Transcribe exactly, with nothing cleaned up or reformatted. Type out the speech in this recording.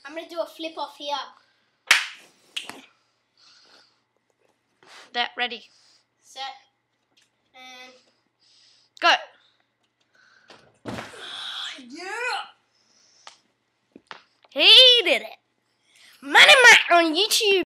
I'm going to do a flip off here. That ready. Set. And go. Yeah. He did it. Money Mike on YouTube.